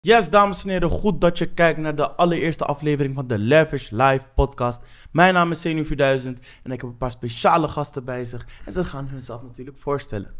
Yes, dames en heren, goed dat je kijkt naar de allereerste aflevering van de Lavish Live podcast. Mijn naam is Zenuw 4000 en ik heb een paar speciale gasten bij zich. En ze gaan hunzelf natuurlijk voorstellen.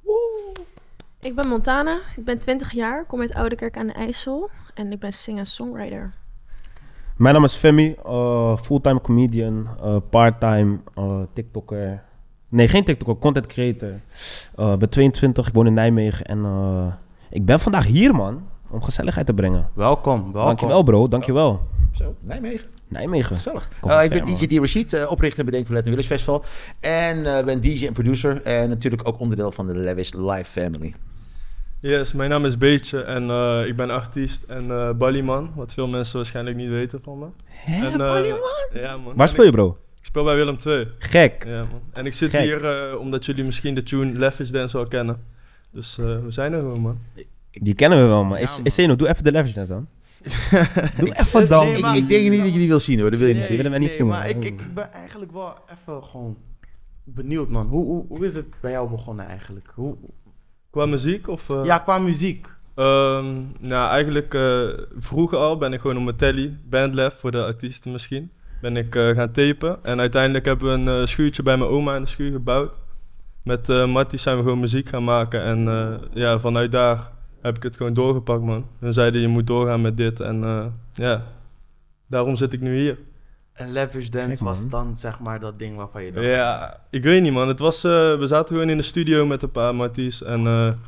Ik ben Montana, ik ben 20 jaar, kom uit Oudekerk aan de IJssel en ik ben singer-songwriter. Mijn naam is Femi, fulltime comedian, parttime TikToker. Nee, geen TikToker, content creator. Ik ben 22, ik woon in Nijmegen en ik ben vandaag hier, man, om gezelligheid te brengen. Welkom. Dankjewel, bro, dankjewel. Zo, Nijmegen. Nijmegen. Gezellig. Kom Ik ben ver, DJ D. Rashid, oprichter en bedenker van Latin Village Festival. En ben DJ en producer en natuurlijk ook onderdeel van de Lavish Live Family. Yes, mijn naam is Beetje en ik ben artiest en Ballyman, wat veel mensen waarschijnlijk niet weten van me. Hè, Ballyman? Ja, man. Waar speel je, bro? Ik speel bij Willem II. Gek. Ja, man. En ik zit Gek. hier omdat jullie misschien de tune Lavish Dance wel kennen. Dus we zijn er gewoon, man. Die kennen we wel, man. Ja, Is Zeno, doe even de Lavish Dance dan. Doe even dan. Nee, maar- Ik denk niet dat je die wil zien hoor, dat wil je niet Nee. zien. willen wij niet zien, man. maar ik ben eigenlijk wel even gewoon benieuwd, man. Hoe is het bij jou begonnen eigenlijk? Qua muziek of... Ja, qua muziek. Nou, eigenlijk vroeger al ben ik gewoon op mijn telly, Bandlab voor de artiesten misschien, ben ik gaan tapen. En uiteindelijk hebben we een schuurtje bij mijn oma in de schuur gebouwd. Met Mattie zijn we gewoon muziek gaan maken en ja, vanuit daar heb ik het gewoon doorgepakt, man. Hun zeiden je moet doorgaan met dit en ja, daarom zit ik nu hier. En Lavish Dance Gek, man. was dan zeg maar dat ding waarvan je dacht... Ja, ik weet niet, man. Het was, we zaten gewoon in de studio met een paar Matties en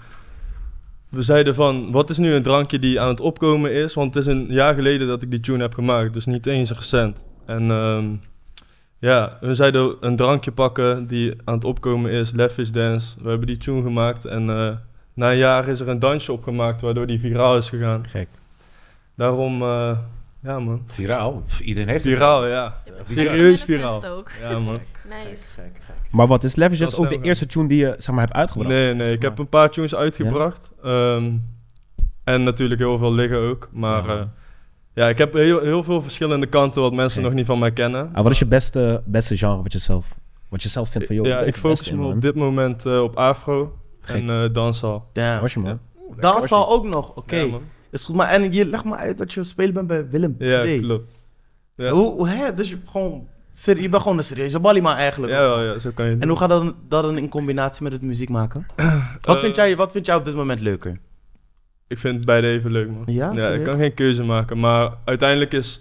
we zeiden van, wat is nu een drankje die aan het opkomen is? Want het is een jaar geleden dat ik die tune heb gemaakt, dus niet eens recent. En ja, we zeiden een drankje pakken die aan het opkomen is, Lavish Dance. We hebben die tune gemaakt en na een jaar is er een dansje opgemaakt waardoor die viraal is gegaan. Gek. Daarom, ja man. Viraal, iedereen heeft het. Viraal, ja. Serieus viraal. Ook. Ja man. Nice. Gek. Maar wat is Lavish Zal Dance ook snel de gaan. eerste tune die je zeg maar hebt uitgebracht? Nee, ik heb een paar tunes uitgebracht. En natuurlijk heel veel liggen ook. Maar Ja. ja, ik heb heel veel verschillende kanten wat mensen Oké. nog niet van mij kennen. Wat is je beste genre wat je zelf vindt van jou? Ja, ik focus me op dit moment op afro Gek. en dancehall. Damn. Was je, man? Dansval ook nog, oké. Ja, man. Is goed, maar en je legt me uit dat je spelen bent bij Willem Ja, II. klopt. Ja. Hè? Dus je bent gewoon een serieuze ballyman eigenlijk. Ja, zo kan je het En doen. hoe gaat dat dan in combinatie met het muziek maken? Wat vind jij op dit moment leuker? Ik vind beide even leuk, man. Ja, ik serieus? kan geen keuze maken. Maar uiteindelijk is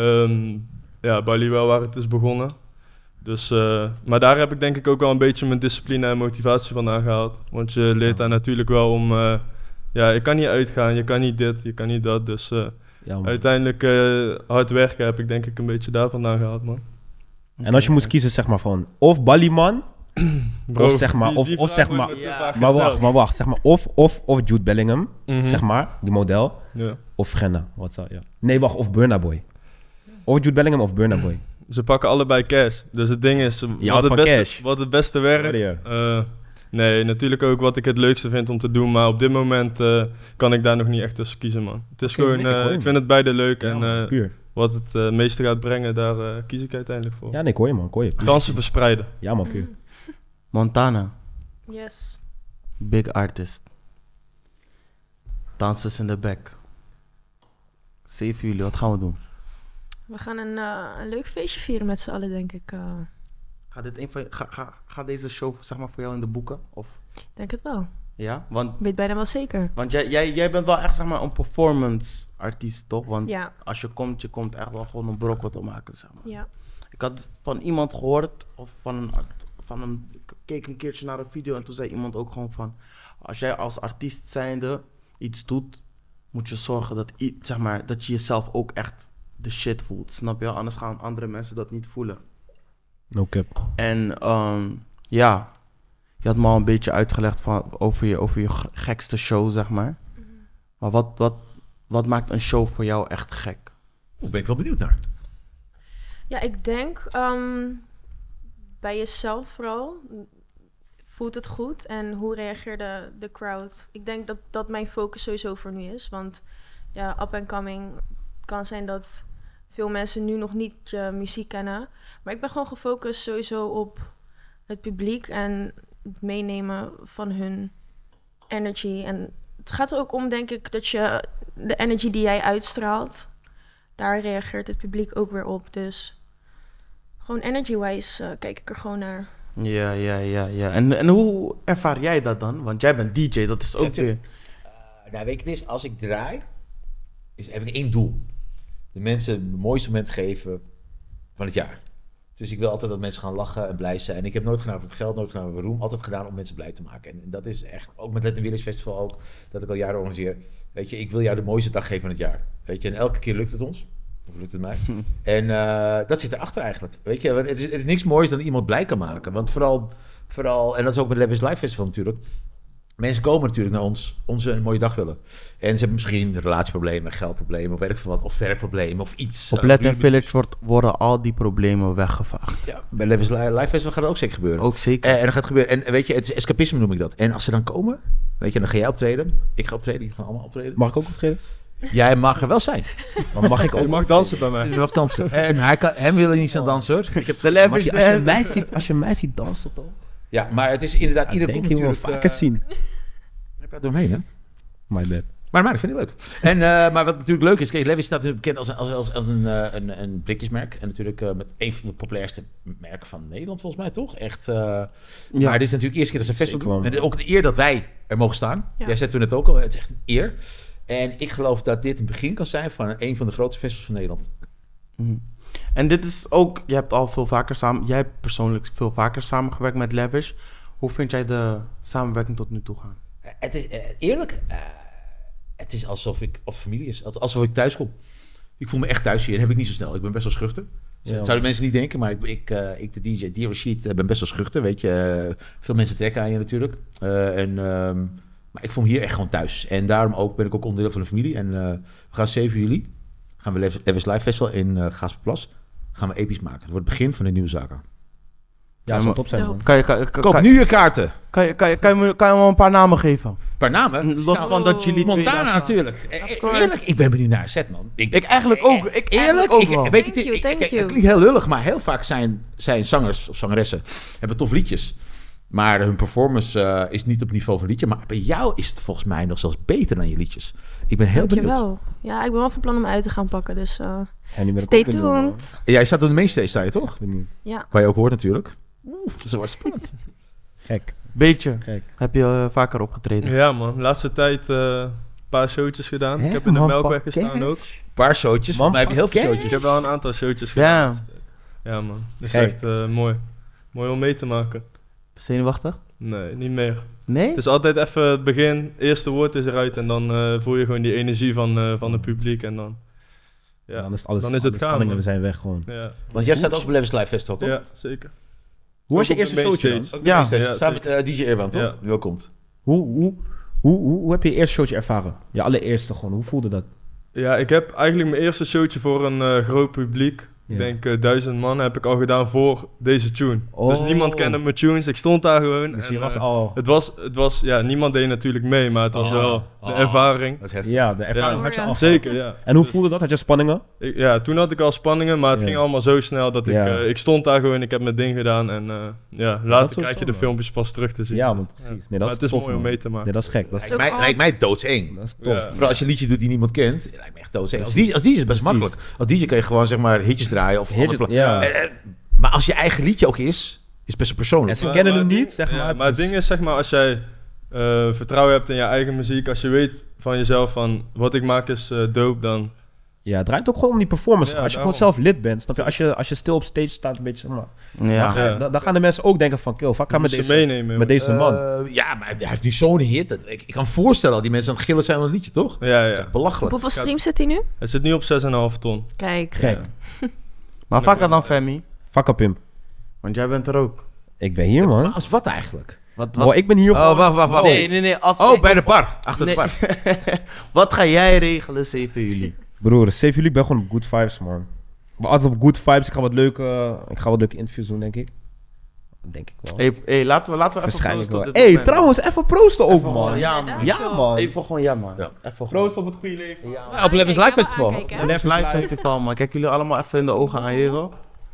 ja, Bali wel waar het is begonnen. Dus, maar daar heb ik denk ik ook wel een beetje mijn discipline en motivatie vandaan gehaald. Want je leert daar natuurlijk wel om... ja, je kan niet uitgaan, je kan niet dit, je kan niet dat. Dus Ja, man. uiteindelijk hard werken heb ik denk ik een beetje daar vandaan gehaald, man. En als je moest kiezen, zeg maar van of Ballyman, of zeg maar, die of vraag zeg wordt maar, me te Ja. vaak maar gesteld. wacht, zeg maar, of Jude Bellingham, Mhm. zeg maar, die model, Ja. of Genna, wat zou ja. Nee, wacht, of Burna Boy. Of Jude Bellingham of Burna Boy. Ze pakken allebei cash. Dus het ding is, houdt van cash. wat het beste werkt. Ja. Nee, natuurlijk ook wat ik het leukste vind om te doen. Maar op dit moment kan ik daar nog niet echt tussen kiezen, man. Het is Oké, gewoon, nee, ik hoor je, ik vind het beide leuk. Ja, en man, puur. wat het meeste gaat brengen, daar kies ik uiteindelijk voor. Ja, nee, ik hoor je, man, ik hoor je. Kansen verspreiden. Ja, man, puur. Montana, Yes. big artist. Dansers in the back. 7 juli, wat gaan we doen? We gaan een leuk feestje vieren met z'n allen, denk ik. Gaat deze show zeg maar voor jou in de boeken? Of? Denk het wel. Ja? Want Weet bijna wel zeker. jij bent wel echt zeg maar een performance artiest, toch? Want Ja. als je komt echt wel gewoon een brok te maken, zeg maar. Ja. Ik had van iemand gehoord, of ik keek een keertje naar een video en toen zei iemand ook gewoon van, als jij als artiest zijnde iets doet, moet je zorgen dat je jezelf ook echt de shit voelt, snap je? Anders gaan andere mensen dat niet voelen. No cap. En ja, je had me al een beetje uitgelegd over je gekste show, zeg maar. Maar wat maakt een show voor jou echt gek? Ben ik wel benieuwd naar. Ja, ik denk bij jezelf vooral. Voelt het goed en hoe reageerde de crowd? Ik denk dat dat mijn focus sowieso voor nu is. Want ja, up and coming kan zijn dat veel mensen nu nog niet je muziek kennen. Maar ik ben gewoon gefocust sowieso op het publiek en het meenemen van hun energy en het gaat er ook om, denk ik, dat je de energy die jij uitstraalt, daar reageert het publiek ook weer op. Dus gewoon energy-wise kijk ik er gewoon naar. Ja. En hoe ervaar jij dat dan? Want jij bent DJ, dat is ook Ja, weer... Nou, weet je, het is, als ik draai, heb ik 1 doel. De mensen het mooiste moment geven van het jaar. Dus ik wil altijd dat mensen gaan lachen en blij zijn. En ik heb nooit gedaan voor het geld, nooit gedaan voor de roem. Altijd gedaan om mensen blij te maken. En dat is echt, ook met Latin Village Festival ook, dat ik al jaren organiseer. Weet je, ik wil jou de mooiste dag geven van het jaar. Weet je, en elke keer lukt het ons. Of lukt het mij. En dat zit erachter eigenlijk. Weet je, het is niks moois dan iemand blij kan maken. Want vooral en dat is ook met Levis Live Festival natuurlijk. Mensen komen natuurlijk naar ons een mooie dag willen. En ze hebben misschien relatieproblemen, geldproblemen, of weet ik veel wat, of werkproblemen, of iets. Op Latin Village worden al die problemen weggevaagd. Ja, bij Levis Live Festival gaat dat ook zeker gebeuren. Ook zeker. En dat gaat gebeuren. En weet je, het is escapisme noem ik dat. En als ze dan komen, weet je, dan ga jij optreden. Ik ga optreden, jullie gaan allemaal optreden. Mag ik ook optreden? Jij mag er wel zijn. Maar mag ik ook Je mag dansen bij mij. Je mag dansen. En hem wil je niet aan dansen hoor. Ik heb Als je mij ziet dansen toch? Ja, maar het is inderdaad, ieder denk komt je wel natuurlijk... vaker zien. Je praat doorheen hè. My bad. Maar ik vind het leuk. En, maar wat natuurlijk leuk is, kijk, Levis staat natuurlijk bekend als een blikjesmerk. En natuurlijk met een van de populairste merken van Nederland, volgens mij, toch? Echt. Maar dit is natuurlijk de eerste keer dat ze een festival doen. En het is ook een eer dat wij er mogen staan. Ja. Jij zei toen het ook al, het is echt een eer. En ik geloof dat dit een begin kan zijn van een van de grootste festivals van Nederland. Mhm. En dit is ook, jij hebt persoonlijk veel vaker samengewerkt met Lavish. Hoe vind jij de samenwerking tot nu toe gaan? Het is eerlijk, het is alsof familie is. Alsof ik thuis kom. Ik voel me echt thuis hier. Dat heb ik niet zo snel. Ik ben best wel schuchter. Ja. Dat zouden mensen niet denken, maar ik de DJ, D-Rashid, ben best wel schuchter. Weet je, veel mensen trekken aan je natuurlijk. Maar ik voel me hier echt gewoon thuis. En daarom ben ik ook onderdeel van de familie. En we gaan 7 juli, gaan we Levis Live Festival in Gaasperplas. Gaan we episch maken. Dat wordt het begin van de nieuwe zaken. Ja, dat zou top zijn, man. Koop nu je kaarten. Kan je me wel een paar namen geven? Een paar namen. Los van dat jullie twee daar Montana staan. natuurlijk. Of course. Eerlijk, ik ben benieuwd naar een set, man. Ik eigenlijk ook. Ik Eerlijk, ook wel. weet je, Thank you, thank het you. klinkt heel lullig, maar heel vaak zijn zangers of zangeressen hebben tof liedjes. Maar hun performance is niet op het niveau van liedje. Maar bij jou is het volgens mij nog zelfs beter dan je liedjes. Ik ben heel benieuwd. Dankjewel. Ja, ik ben wel van plan om uit te gaan pakken, dus Ja, nu ben ik stay ook benieuwd, man. tuned. Jij staat op de mainstage, sta je toch? Benieuwd. Ja. Waar je ook hoort natuurlijk. Dat wordt spannend. Gek. Beetje. Gek. Heb je vaker opgetreden? Ja man, de laatste tijd een paar showtjes gedaan. Hè, Ik heb in de man, Melkweg pak- gestaan kijk. ook. Een paar showtjes. Volgens mij heb je heel veel Oké. Ik showtjes. heb wel een aantal showtjes Ja. gedaan. Ja man, dat is Gek. echt mooi. Mooi om mee te maken. Zenuwachtig? Nee, niet meer. Nee? Het is altijd even het begin, eerste woord is eruit en dan voel je gewoon die energie van het publiek en dan... Ja, Dan is het alles. dan is het alle gaan, spanningen, man. we zijn weg gewoon. Ja, Want jij staat ook op Levis Live Festival, toch? ja zeker. Hoe was je Ook op eerste de showtje mainstage. dan? Ook de Ja. mainstage. Ja, Samen met DJ Earwan, toch? Ja. Die ook komt. Hoe heb je je eerste showtje ervaren? Je allereerste gewoon. Hoe voelde dat? Ja, ik heb eigenlijk mijn eerste showtje voor een groot publiek. Ja. Ik denk 1000 man heb ik al gedaan voor deze tune. Oh. Dus niemand kende mijn tunes, ik stond daar gewoon. Dus en, je was eh, al... Het was, ja, niemand deed natuurlijk mee, maar het was wel de ervaring. Dat is heftig. Ja, de ervaring Ja. had je al. Zeker, ja. En hoe voelde dat? Had je spanningen? Ja, toen had ik al spanningen, maar het Ja. ging allemaal zo snel dat Ja. ik stond daar gewoon, ik heb mijn ding gedaan en ja, dat later is krijg je stom, de man. filmpjes pas terug te zien. Ja, man, precies. Nee, dat maar is het is tof, mooi om man. mee te maken. Nee, dat is gek. Dat is, Lijkt mij doodseng. dat is tof. Ja. Vooral als je een liedje doet die niemand kent, lijkt me echt doodseng. Als DJ is het best Precies. makkelijk. Als DJ kan je gewoon zeg maar hitjes draaien of Hitjes, andere ja. maar als je eigen liedje ook is best wel persoonlijk. En ze kennen hem niet, zeg Ja, maar. maar het ding is, zeg maar, als jij vertrouwen hebt in je eigen muziek, als je weet van jezelf van wat ik maak is dope, dan... Ja, het draait ook gewoon om die performance. Ja, als je daarom. gewoon zelf lid bent, snap je? Als je stil op stage staat, een beetje, zeg maar. Ja. Ja. Dan gaan de mensen ook denken van, kill, fuck, ga met Moet ze deze, meenemen. met deze man. Ja, maar hij heeft nu zo'n hit. Ik kan voorstellen dat die mensen aan het gillen zijn op het liedje, toch? Ja, Dat is ja. echt belachelijk. Hoeveel streams zit hij nu? Het zit nu op 6,5 ton. Kijk. Gek. Maar vaker dan Femi, Fuck up, pimp. want jij bent er ook. Ik ben hier, Maar man. als wat eigenlijk? Wat, Bro, ik ben hier Oh, wacht. Nee. Als Oh, ik- bij de bar. Achter de bar. Wat ga jij regelen 7 juli? Broer, 7 juli, ik ben gewoon op good vibes, man. Ik ben altijd op good vibes. Ik ga wat leuke interviews doen, denk ik. Denk ik wel. Hey, laten we even Waarschijnlijk proosten op wel. dit Hey, moment. trouwens, even proosten ook, Even man. gewoon, ja, Ja, man. Ja, man. Even gewoon ja, man. Ja. Even gewoon. Proost op het goede leven. Ja, man. Ja, op Levis Live Festival. Live Festival, man. Kijk jullie allemaal even in de ogen aan, heren.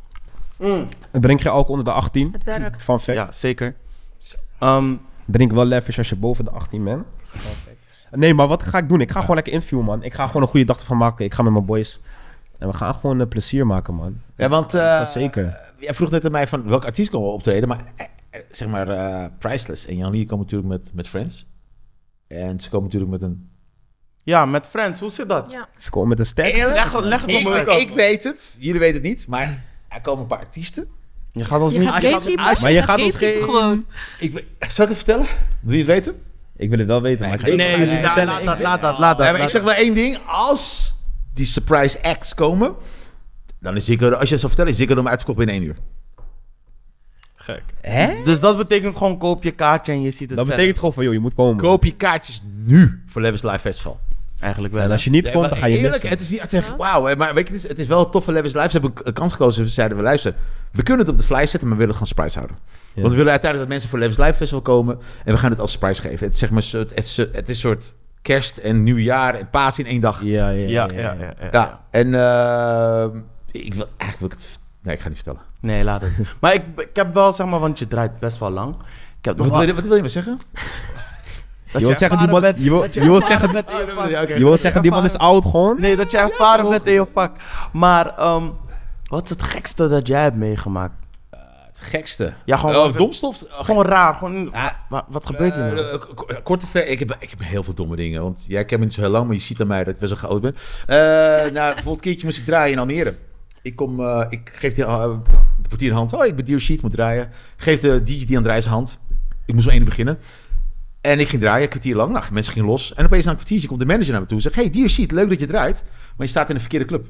Drink je alcohol onder de 18? Het werkt. Van fact. Ja, zeker. Drink wel lavish als je boven de 18 bent. Nee, maar wat ga ik doen? Ik ga gewoon lekker interviewen, man. Ik ga gewoon een goede dag ervan maken. Ik ga met mijn boys. En we gaan gewoon plezier maken, man. Ja, want Dat zeker. jij vroeg net aan mij van welke artiest komen we optreden. Maar zeg maar Priceless en Jan Lee komen natuurlijk met Friends. En ze komen natuurlijk met een... Ja, met Friends, hoe zit dat? Ja. Ze komen met een sterk. Leg het op me ook. Ik weet het, jullie weten het niet, maar er komen een paar artiesten. Je gaat ons Je niet... gaat als je gatekeepen? gaat- Maar je gaat ons gatekeepen geen... gewoon. Zal ik het vertellen? Wil je het weten? Ik wil het wel weten, maar ik ga niet Nee, vertellen. laat dat. Ja, maar ik zeg wel één ding. Als die surprise acts komen, dan is Ziggo, als je het zou vertellen, is Ziggo Dome uitverkocht binnen 1 uur. Gek. Hè? Dus dat betekent gewoon koop je kaartje en je ziet het Dat zelf. betekent gewoon van, joh, je moet komen. Koop je kaartjes nu voor Levels Live Festival. Eigenlijk wel. En hè? als je niet Nee, komt, maar dan ga je eerlijk, missen. het is niet echt wauw. Maar weet je, het is wel een toffe Levels Live. Ze hebben een kans gekozen. Ze zeiden, we luisteren. We kunnen het op de fly zetten, maar we willen het gewoon surprise houden. Ja. Want we willen uiteindelijk dat mensen voor Levels Live Festival komen. En we gaan het als surprise geven. Het is, zeg maar, het is een soort kerst en nieuwjaar en paas in 1 dag. Ja. Ja, en ik wil eigenlijk... Nee, ik ga niet vertellen. Nee, laat het. Maar ik heb wel, zeg maar, want je draait best wel lang. Ik heb nog wel- Wat wil je me zeggen? dat Je wil zeggen, die man... Je wil zeggen, die man is oud gewoon? Nee, dat je ervaren bent in je vak. Maar, wat is het gekste dat jij hebt meegemaakt? Het gekste. Ja, gewoon, domstof? gewoon raar. Gewoon, Ja. wat gebeurt hier nou? Korte ver. Ik heb heel veel domme dingen. Want jij kent me niet zo heel lang, maar je ziet aan mij dat ik best wel oud ben. Bijvoorbeeld een keertje moest ik draaien in Almere. Ik geef de portier een hand. Oh, ik ben Dear Sheet, moet draaien. Geef de DJ die aan het draaien zijn hand. Ik moest om 1 uur beginnen. En ik ging draaien, een kwartier lang. Nou, mensen gingen los. En opeens na een kwartiertje komt de manager naar me toe en zegt... Hey, Dear Sheet, leuk dat je draait. Maar je staat in een verkeerde club.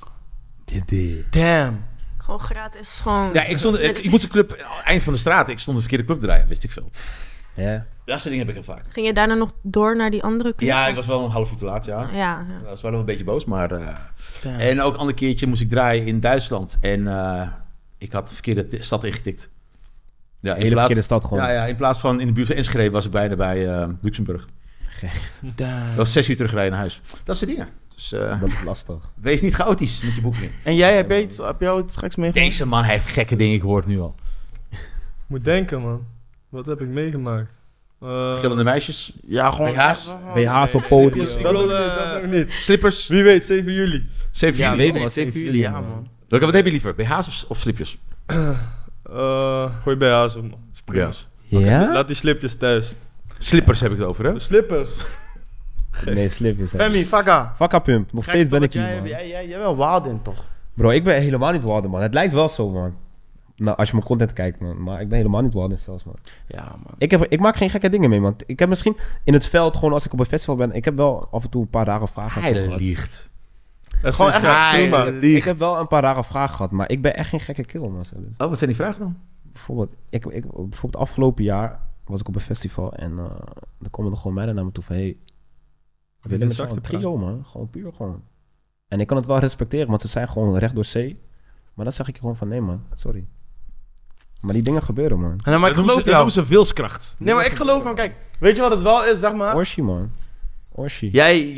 Damn. Gewoon gratis, gewoon... Ja, ik moest een club... Eind van de straat. Ik stond een verkeerde club te draaien. Wist ik veel. Ja. Dat soort dingen heb ik heel vaak. Ging je daarna nog door naar die andere club? Ja, ik was wel een half uur te laat, ja. Ja. Dat was wel een beetje boos, maar... Damn. En ook een ander keertje moest ik draaien in Duitsland. En ik had de verkeerde stad ingetikt. Ja, Hele verkeerde stad gewoon. Ja, in plaats van in de buurt van Enschede was ik bijna bij Luxemburg. Damn. Dat was 6 uur terugrijden naar huis. Dat soort dingen. Dus Dat is lastig. wees niet chaotisch met je boekingen. En jij, heb jij iets geks meegemaakt? Deze man heeft gekke dingen gehoord nu al. Moet denken, man. Wat heb ik meegemaakt? Gillende meisjes, Ja, gewoon... BH's. BH's op podium. Slipjes. Ik dat bedoel, nog niet. slippers. Wie weet, 7 juli. 7 Ja, juli. weet man, man, 7 7 juli, juli, ja man. man. Wat heb je liever? BH's of slipjes? Gooi BH's op, man. Is prima. BH's. Ja? Laat die slipjes thuis. Slippers heb ik het over, hè? De slippers. Nee, slipjes. Femi, Fakka. Fakka pump. Nog steeds ben ik hier, man. Jij bent wild in, toch? Bro, ik ben helemaal niet Walden, man. Het lijkt wel zo, man. Nou, als je mijn content kijkt, man. Maar ik ben helemaal niet Walden zelfs, man. Ja, man. Ik maak geen gekke dingen mee, man. Ik heb misschien in het veld, gewoon als ik op een festival ben... Ik heb wel af en toe een paar rare vragen Hij gehad. liegt. Gewoon echt Ik heb wel een paar rare vragen gehad, maar ik ben echt geen gekke kill, man. Zelfs. Oh, wat zijn die vragen dan? Bijvoorbeeld, bijvoorbeeld afgelopen jaar was ik op een festival en dan komen er gewoon meiden naar me toe van... Hey, we willen met jou een trio, man. Gewoon puur gewoon. En ik kan het wel respecteren, want ze zijn gewoon recht door zee. Maar dan zeg ik je gewoon van nee, man. Sorry. Maar die dingen gebeuren, man. En maar ik geloof dat jou. noemen ze wilskracht. Nee, maar ik geloof hem. Kijk, weet je wat het wel is, zeg maar? Orshi, man. Orshi.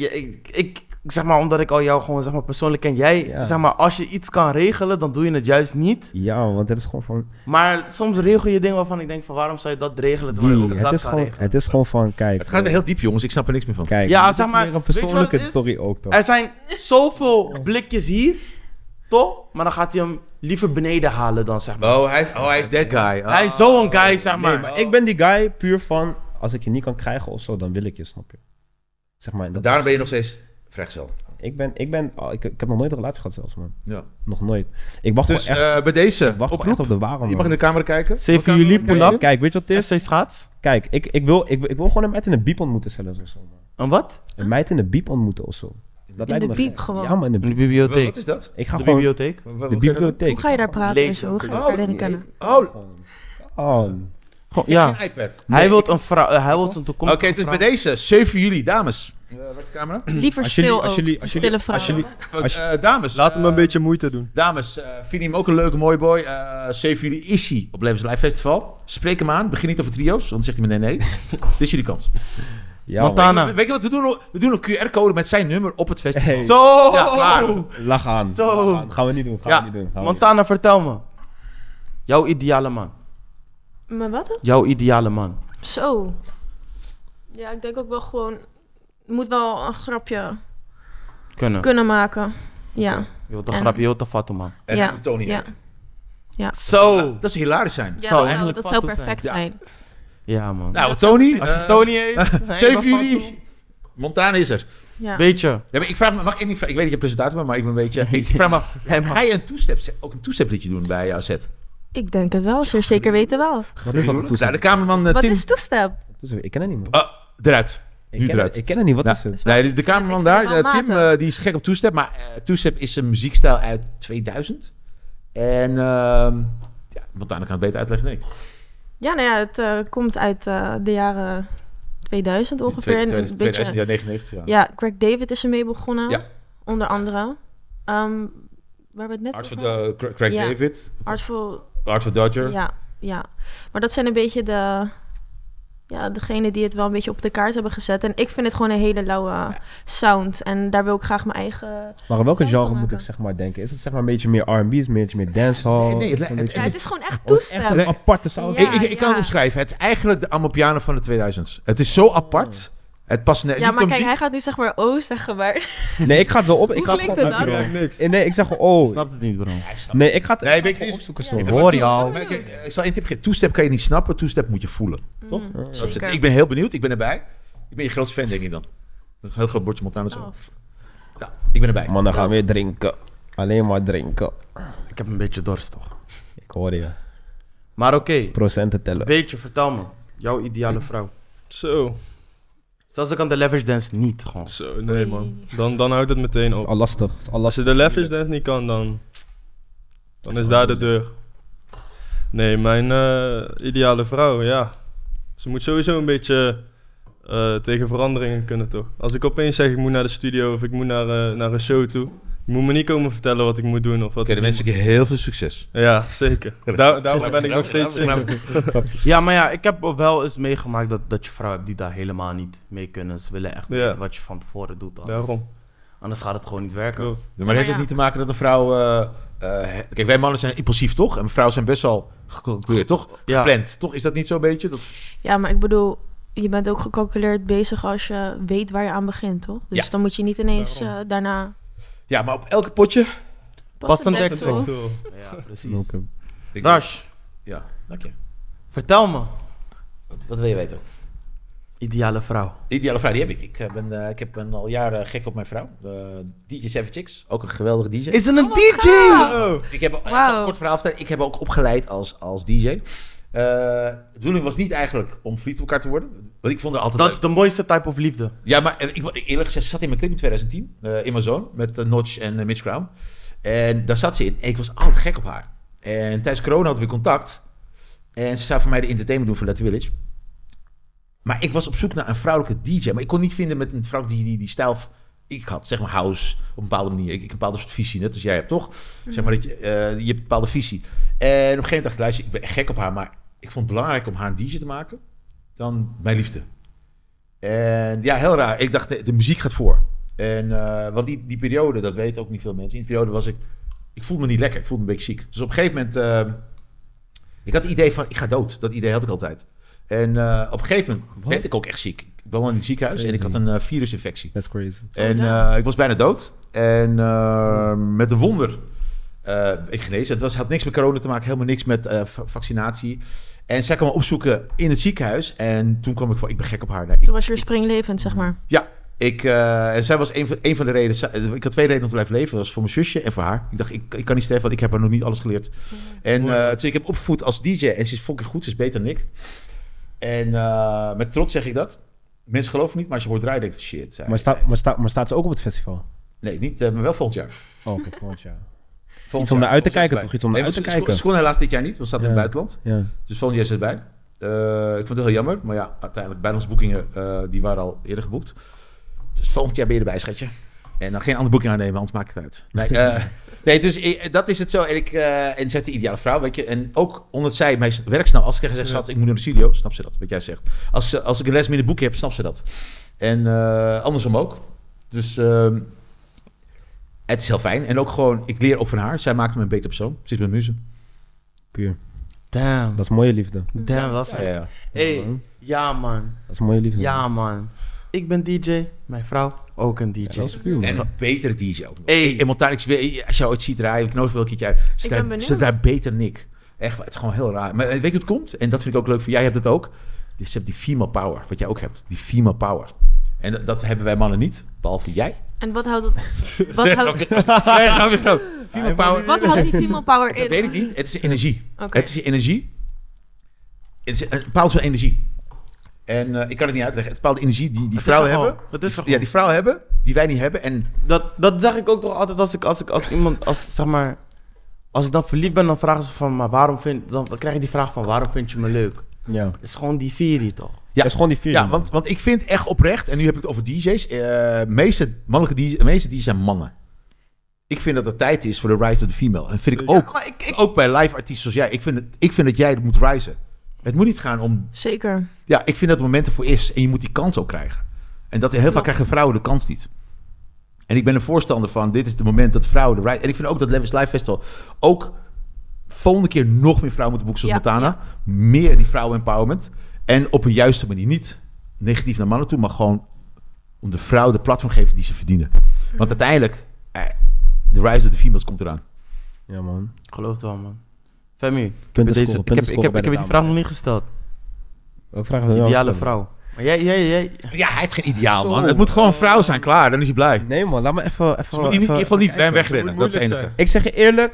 Ik zeg maar, omdat ik al jou gewoon, zeg maar, persoonlijk ken. Jij, Ja. zeg maar, als je iets kan regelen, dan doe je het juist niet. Ja, want het is gewoon van... Maar soms regel je dingen waarvan ik denk van, waarom zou je dat regelen, terwijl je ook het, dat is kan gewoon, regelen? het is gewoon van, kijk... Het gaat weer heel diep, jongens. Ik snap er niks meer van. Kijk, Ja, dit zeg is maar, meer een weet je wat persoonlijke het is? story ook, toch? Er zijn zoveel blikjes hier, toch? Maar dan gaat hij hem liever beneden halen dan, zeg maar. Hij is that guy. Hij is zo'n guy, zeg maar. Nee, maar ik ben die guy puur van... Als ik je niet kan krijgen of zo, dan wil ik je, snap je? Zeg maar... dat- Daarom ben je nog steeds vrijgezel. Ik heb nog nooit een relatie gehad zelfs, man. Ja. Nog nooit. Ik wacht Dus gewoon echt, bij deze ik wacht gewoon echt oproep. op de ware, man. Je mag in de camera kijken. 7 juli, pull up. Kijk, weet je wat het is? FC Schaats. Kijk, ik wil gewoon een meid in de biep ontmoeten zelfs of zo, man. Een wat? Een meid in de biep ontmoeten of zo. Dat lijkt de me biep gek. gewoon? Ja, man, in de In de biep. bibliotheek. Wat is dat? Ik ga De gewoon... bibliotheek. De bibliotheek. Hoe ga je daar praten? Lezen. Hoe ga je elkaar leren kennen? Oh, Oh, Gewoon, ja. ja. Geen iPad. Hij wil een vrouw, hij wil een toekomstige Oké, dus bij vrouw. deze 7 juli, dames. Waar is de camera? Liever Als jullie- stil als ook. jullie- als jullie- Stille vrouwen. als jullie- Dames. Laat hem een beetje moeite doen. Dames, vind je hem ook een leuke mooi boy? 7 juli is hij op Levens Live Festival. Spreek hem aan. Begin niet over trio's, want dan zegt hij meteen nee. Dit is jullie kans. ja, Montana. Weet je wat we doen? We doen een QR-code met zijn nummer op het festival. Hey. Zo! Ja, klaar. man. Lach aan. Zo. Lach aan. Gaan we niet doen. Gaan Ja. we niet doen. Gaan we Montana, vertel me. Jouw ideale man. Maar wat dan? Jouw ideale man. Zo. Ja, ik denk ook wel gewoon moet wel een grapje Kunnen. kunnen maken. Ja. Je wilt een En- grapje, je wilt een Fatou, man. En Ja. hij moet Tony Ja. heten. Zo! Dat zou hilarisch zijn. Ja, Zou dat eigenlijk zou Fatou perfect zijn. zijn. Ja, man. Nou, Tony, Als je Tony heet... 7 juli, Montana is er. Ja. Weet je. Ja, maar ik vraag me, mag ik niet vragen? Ik weet dat je presentator bent, maar ik ben een beetje... Ik vraag me, ga je ook een two-step liedje doen bij AZ? Ik denk het wel, zeker weten wel. Wat is dat? Nou, de cameraman Wat Tim... is toestep? Ik ken het niet, man. Eruit. Ik Nu ken, eruit. ik ken het niet. Wat Nou, is het? Nee, de cameraman ik daar, vind het wel Tim, matig. die is gek op two-step. Maar two-step is een muziekstijl uit 2000. En Montana kan het beter uitleggen dan ik. Ja, nou ja, het komt uit de jaren 2000 ongeveer. En een 2000, beetje, ja, 99. Ja. ja, Craig David is ermee begonnen. Ja. Onder andere. Waar we het net Art voor over hadden. Craig Ja. David, Art for... Art for Dodger. Ja. Maar dat zijn een beetje degene die het wel een beetje op de kaart hebben gezet. En ik vind het gewoon een hele lauwe sound. En daar wil ik graag mijn eigen... Maar in welke sound van genre moet maken. ik zeg maar denken? Is het zeg maar een beetje meer R&B? Is het een beetje meer dancehall? Nee, Is het een beetje- Ja, het is gewoon echt Oh, het is echt toestem. een aparte sound. Ja. Ik kan het omschrijven. Het is eigenlijk de Amapiano van de 2000's. Het is zo apart. Het past net Ja, niet maar qua kijk, hij muziek. gaat nu zeg maar oh zeggen, maar... Nee, ik ga het zo op. Ik Hoe ga klinkt gewoon- het dan? Ja, niks. Nee, ik zeg gewoon, Ik oh. snap het niet, bro. Nee, ik ga het Nee, ik ga weet je, gewoon is- opzoeken Ja, zo. ik hoor je al. Maar kijk, ik zal een tip geven. Two-step kan je niet snappen. Two-step moet je voelen. Toch? Mm, Dat is het. zeker. Ik ben heel benieuwd. Ik ben erbij. Ik ben je grootste fan, denk ik dan. Een heel groot bordje Montana zo. Oh, Ja, ik ben erbij. Man, dan gaan we weer drinken. Alleen maar drinken. Ik heb een beetje dorst, toch? Ik hoor je. Maar oké. Procenten tellen. Weet je, vertel me. Jouw ideale vrouw. Zo, Stel, ze kan de lavish dance niet, gewoon. zo, nee man. Dan houdt het meteen Dat is op. al lastig. Dat is al Als lastig. je de lavish dance niet kan, dan is daar de deur. Nee, mijn ideale vrouw, ja. Ze moet sowieso een beetje tegen veranderingen kunnen, toch? Als ik opeens zeg ik moet naar de studio of ik moet naar een show toe, je moet me niet komen vertellen wat ik moet doen of wat. Oké, de ik mensen niet heel veel succes. moet- Ja, zeker. Daarom ben ik nog steeds. Ja, maar ja, ik heb wel eens meegemaakt dat je vrouw hebt die daar helemaal niet mee kunnen. Ze willen echt Ja. weten wat je van tevoren doet. Dan. Daarom. Anders gaat het gewoon niet werken. Klopt. Maar heeft het ja. niet te maken dat een vrouw... kijk, wij mannen zijn impulsief, toch? En vrouwen zijn best wel gecalculeerd, toch? Ja. Gepland, toch? Is dat niet zo'n beetje? Ja, maar ik bedoel, je bent ook gecalculeerd bezig als je weet waar je aan begint, toch? Dus Ja. dan moet je niet ineens daarna... Ja, maar op elke potje... Past een deksel. deksel. Zo. Ja, precies. Oké. Rash, Ja, dank je. vertel me. Wat wil je weten? Ideale vrouw. Ideale vrouw, die heb ik. Ik ben al jaren gek op mijn vrouw. DJ Seven Chicks, ook een geweldige DJ. Is er een wat DJ? gaaf. Ik zal Wauw. een kort verhaal vertellen. Ik heb ook opgeleid als DJ. De bedoeling was niet eigenlijk om verliefd op elkaar te worden. Want ik vond het altijd Dat is de mooiste type of liefde. Ja, maar eerlijk gezegd, ze zat in mijn clip in 2010. In mijn zoon, met Notch en Mitch Crown. En daar zat ze in. En ik was altijd gek op haar. En tijdens corona hadden we contact. En ze zou voor mij de entertainment doen voor Let Village. Maar ik was op zoek naar een vrouwelijke DJ. Maar ik kon niet vinden met een vrouw die stijl... Ik had, zeg maar, house op een bepaalde manier. Ik heb een bepaalde soort visie, net als jij hebt, toch? Zeg maar, dat je hebt een bepaalde visie. En op een gegeven moment dacht ik, luister, ik ben echt gek op haar. Maar ik vond het belangrijk om haar een DJ te maken dan mijn liefde. En ja, heel raar. Ik dacht, de muziek gaat voor. En, want die periode, dat weten ook niet veel mensen. In die periode was ik voelde me niet lekker. Ik voelde me een beetje ziek. Dus op een gegeven moment, ik had het idee van, ik ga dood. Dat idee had ik altijd. En op een gegeven moment werd ik ook echt ziek. Ik ben wel in het ziekenhuis en ik had een virusinfectie. That's crazy. En ik was bijna dood. En met een wonder ik genezen. Het had niks met corona te maken, helemaal niks met vaccinatie. En zij kwam me opzoeken in het ziekenhuis. En toen kwam ik van, ik ben gek op haar. Toen was je weer springlevend, zeg maar. Ja, en zij was een van de redenen. Ik had 2 redenen om te blijven leven. Dat was voor mijn zusje en voor haar. Ik dacht, ik kan niet sterven, want ik heb haar nog niet alles geleerd. En dus ik heb opgevoed als DJ. En ze is fucking goed, ze is beter dan ik. En met trots zeg ik dat. Mensen geloven me niet, maar als je hoort draaien, denk ik, shit. Maar staat ze ook op het festival? Nee, niet, maar wel volgend jaar. Oh, oké, volgend jaar. Volgend Iets om naar uit te jaar, kijken, volgend toch? Iets om naar uit te kijken. Ze kon helaas dit jaar niet, want ze staat in het Ja. buitenland. Ja. Dus volgend jaar is het erbij. Ik vond het heel jammer, maar ja, uiteindelijk buitenlandsboekingen, die waren al eerder geboekt. Dus volgend jaar ben je erbij, schatje. En dan geen andere boeking aannemen, anders maakt het uit. Nee, dus dat is het zo. En zij is de ideale vrouw, weet je. En ook omdat zij mij werksnel, als ik tegen zeg, schat, ik moet naar de studio, snap ze dat, wat jij zegt. Als ik een les met een boekje heb, snap ze dat. En andersom ook. Dus het is heel fijn. En ook gewoon, ik leer ook van haar. Zij maakt me een beter persoon. Ze is mijn muze. Puur. Damn. Dat is mooie liefde. Damn, dat is echt... Ja. Hey, ja man. Dat is mooie liefde. Ja man. ik ben DJ, mijn vrouw ook een DJ. Ja, dat is puur, En man. een betere DJ ook nog. Hey. En Montana, als je het ooit ziet draaien, ik nodig wel een keertje uit. ben benieuwd. Ze daar beter dan ik. Echt, het is gewoon heel raar. Maar weet je hoe het komt? En dat vind ik ook leuk. Jij hebt het ook. Dus ze hebben die female power, wat jij ook hebt. Die female power. En dat hebben wij mannen niet, behalve jij. En wat houdt het... Wat houdt, Female power. wat houdt die female power in? Dat weet ik niet. Het is energie. Oké. Het is energie. Het is een bepaalde soort energie. En ik kan het niet uitleggen. Het bepaalde energie die vrouwen er hebben. gewoon. Het is er Ja, die vrouwen hebben, die wij niet hebben. En Dat zeg ik ook toch altijd als ik dan verliefd ben, dan vragen ze van, maar dan krijg je die vraag van, waarom vind je me leuk? Ja. Het is gewoon die virie toch? ja, Dat is gewoon die vier. ja, want ik vind echt oprecht, en nu heb ik het over DJ's, meeste DJ's zijn mannen. Ik vind dat het tijd is voor de rise of the female. En vind ik ook, Maar ook bij live artiesten zoals jij. Ik vind dat jij moet risen. Het moet niet gaan om... Zeker. Ja, ik vind dat het moment ervoor is en je moet die kans ook krijgen. En dat heel vaak krijgen vrouwen de kans niet. En ik ben een voorstander van, dit is het moment dat vrouwen de rise... En ik vind ook dat Levis Live Festival ook volgende keer nog meer vrouwen moeten boeken zoals Ja, Montana. Meer die vrouwen empowerment. En op een juiste manier. Niet negatief naar mannen toe, maar gewoon om de vrouw de platform geven die ze verdienen. Want uiteindelijk, de rise of the females komt eraan. Ja, man. Ik geloof het wel, man. Femi, ik Punten heb scoren bij de die dames. vraag nog niet gesteld. Ook vragen we wel Ideale stellen. vrouw. Maar jij... Ja, hij heeft geen ideaal, Zo. man. Het moet gewoon een vrouw zijn, klaar. Dan is hij blij. Nee, man, laat me even... Ze moet in ieder geval niet bij hem wegrennen. Dat is het enige. Ik zeg je eerlijk,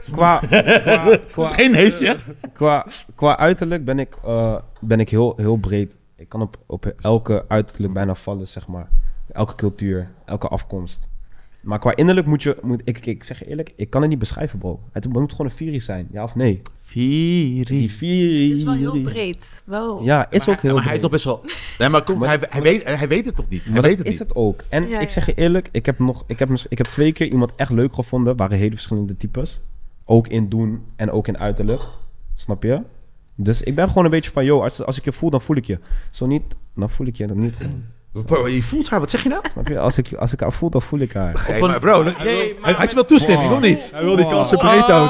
Dat is geen nee, zeg. qua uiterlijk ben ik heel breed. Ik kan op elke uiterlijk bijna vallen, zeg maar. Elke cultuur, elke afkomst. Maar qua innerlijk ik zeg je eerlijk, ik kan het niet beschrijven, bro. Het moet gewoon een virie zijn, ja of nee? Die Virie. virie. Het is wel heel breed. Wel. Ja, is ook heel Maar hij is breed. toch best wel... Nee, maar komt, hij weet het toch niet? Hij Maar weet dat het is niet. het ook. En Ja, ik zeg ja. je eerlijk, ik heb 2 keer iemand echt leuk gevonden. Waren hele verschillende types. Ook in doen en ook in uiterlijk. Snap je? Dus ik ben gewoon een beetje van, yo, als ik je voel, dan voel ik je. Zo niet, dan voel ik je dan niet gewoon. Bro, je voelt haar, wat zeg je nou? Snap je? Als ik haar voel, dan voel ik haar. Hey, maar bro, hij had je wel toestemming, of niet? Hij wil die kansen breed houden.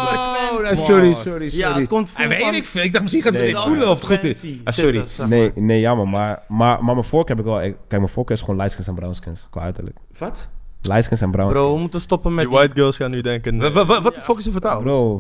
Sorry. Ja, het komt Hij veel weet van... ik veel. Ik dacht, misschien gaat hij Nee, het voelen of het goed is. Frequentie Ah, sorry. zitten, zeg maar. Nee, jammer. Maar mijn voorkeur heb ik wel... Kijk, mijn voorkeur is gewoon lightskins en brownskins. Qua uiterlijk. Wat? Lightskins en brownskins. Bro, we moeten stoppen met... Die white girls gaan nu denken... Wat de fuck is een vertaal? Bro.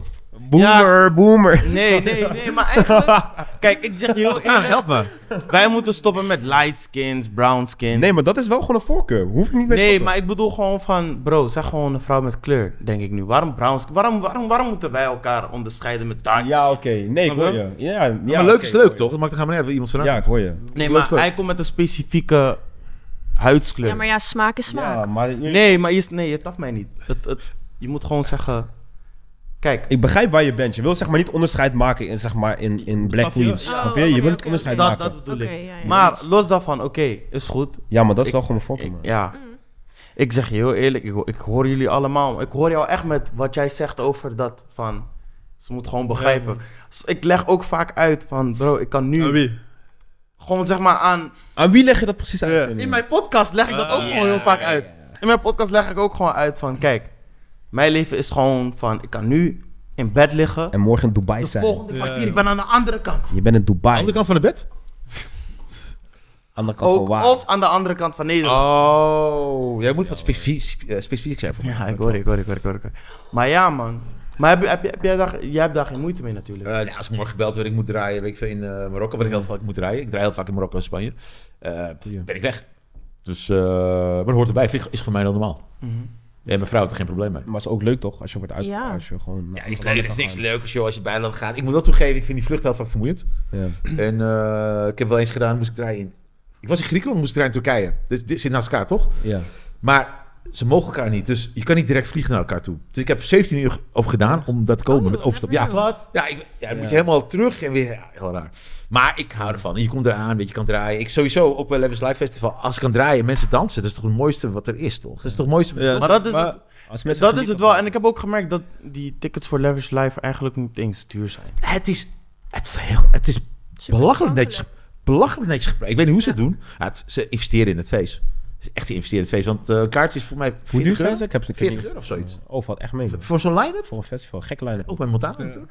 Boomer. Nee, maar eigenlijk... Kijk, ik zeg je heel Ja, eerlijk. help me. Wij moeten stoppen met light skins, brown skins. Nee, maar dat is wel gewoon een voorkeur. Hoef ik niet mee te Nee, stoppen. maar ik bedoel gewoon van... Bro, zeg gewoon een vrouw met kleur, denk ik nu. Waarom brown skin? Waarom moeten wij elkaar onderscheiden met dark skin? Ja, oké. Nee, ik Snap hoor je? je. Ja, Maar leuk is leuk, toch? Dat maakt er gaan maar net iemand vandaan. Ja, ik hoor je. Nee, Leuk, maar leuk. hij komt met een specifieke huidskleur. Ja, maar ja, smaak is smaak. Ja, maar... Nee, maar je taft mij niet. Je moet gewoon zeggen... Kijk, Ik begrijp waar je bent. Je wil zeg maar niet onderscheid maken in, zeg maar, in black Snap je? queens. Oh, Snap je? Je oké, wil niet oké, onderscheid oké. maken. dat bedoel Oké, ik. ja, ja. Maar los daarvan, oké, is goed. Ja, maar dat is Ik- wel gewoon een voorkeur, man. Ja. Ik zeg je heel eerlijk, ik hoor jullie allemaal. Ik hoor jou echt met wat jij zegt over dat van... Ze moet gewoon begrijpen. Ja, Dus ik leg ook vaak uit van, bro, ik kan nu Aan wie? gewoon zeg maar aan... Aan wie leg je dat precies uit? Ja. Vinnie? In mijn podcast leg ik dat ook gewoon heel vaak uit. In mijn podcast leg ik ook gewoon uit van, kijk, mijn leven is gewoon van, ik kan nu in bed liggen. En morgen in Dubai De zijn. volgende Ja. kwartier, ik ben aan de andere kant. Je bent in Dubai. Andere kant van de bed? Andere kant van Ook, waar. of aan de andere kant van Nederland. Oh, jij moet wat specifiek zijn voor me. Ja, ik hoor je. Maar ja, man. Maar jij hebt daar geen moeite mee natuurlijk. Nee, als ik morgen gebeld word, ik moet draaien, weet ik veel, in Marokko, wat ik heel vaak moet draaien. Ik draai heel vaak in Marokko en Spanje. Ben ik weg. Dus, maar dat hoort erbij. Is voor mij heel normaal. Mhm. En mijn vrouw heeft er geen probleem mee. Maar het is ook leuk toch? Als je wordt uit... Ja. Als je gewoon... Ja, er is niks leukers, joh, als je buitenland gaat. Ik moet wel toegeven, ik vind die vlucht heel vaak vermoeiend. Ja. En ik heb wel eens gedaan, moest ik draaien in... Ik was in Griekenland, moest ik draaien in Turkije. Dus dit zit naast elkaar, toch? Ja. Maar ze mogen elkaar niet, dus je kan niet direct vliegen naar elkaar toe. Dus ik heb 17 uur over gedaan om dat te komen met overstap. Ja, Wat? dan moet je helemaal terug en weer... Ja, heel raar. Maar ik hou ervan. En je komt eraan, weet je, kan draaien. Ik sowieso, ook bij Levels Live Festival, als ik kan draaien en mensen dansen, dat is toch het mooiste wat er is, toch? Dat is toch het mooiste... Ja, Maar dat is maar- het. Als mensen Dat is genieten het wel. van- En ik heb ook gemerkt dat die tickets voor Lavish Live eigenlijk niet eens duur zijn. Het is belachelijk netjes gebruikt. Ik weet niet hoe ze het doen. Ja, ze investeren in het feest. is echt geïnvesteerd in het feest. Want kaartjes voor mij Hoe duur zijn €40. ze? Ik heb het 40 euro of zoiets. Oh, valt echt mee. Man. Voor zo'n line-up? Voor een festival, gek line-up. Ook bij Montana natuurlijk.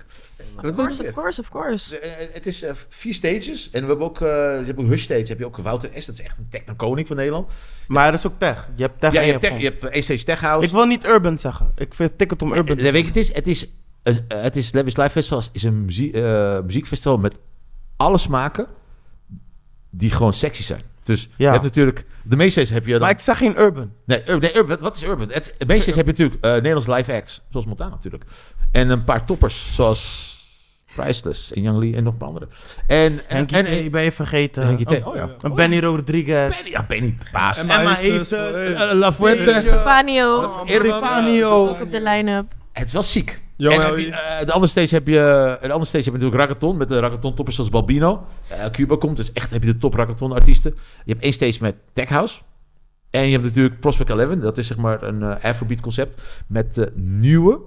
Of course. Het is 4 stages. En we hebben ook, je hebt ook Hush Stage. Heb je ook Wouter S. Dat is echt een techno-koning van Nederland. Maar er is ook tech. Je hebt tech Ja, en je hebt, gewoon- je hebt 1 stage Tech House. Ik wil niet urban zeggen. Ik vind ticket om urban te Weet je, zeggen. het is Levis Live Festival is een muziekfestival met alle smaken die gewoon sexy zijn. Dus Ja. je hebt natuurlijk... De meeste stages heb je dan... Maar ik zeg geen urban. Nee, urban, wat is urban? Het meeste stages heb je natuurlijk Nederlands live acts. Zoals Montana natuurlijk. En een paar toppers. Zoals Priceless en Young Lee en nog een paar andere. Henkie T, ben je vergeten. Henkie T, oh ja. Een Benny Rodriguez. Benny Paas. Emma heeft het. La Fuente. Stefanio. Stefanio. Ook op de line-up. Het is wel ziek. Jongen, En heb je, de andere stage heb je natuurlijk Ragaton met de Ragaton toppers zoals Balbino. Cuba komt, dus echt heb je de top Ragaton artiesten. Je hebt 1 stage met Tech House. En je hebt natuurlijk Prospect 11, dat is zeg maar een Afrobeat concept met de nieuwe